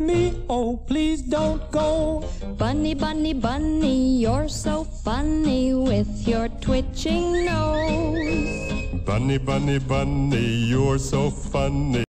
me, oh please don't go. Bunny, bunny, bunny, you're so funny with your twitching nose. Bunny, bunny, bunny, you're so funny.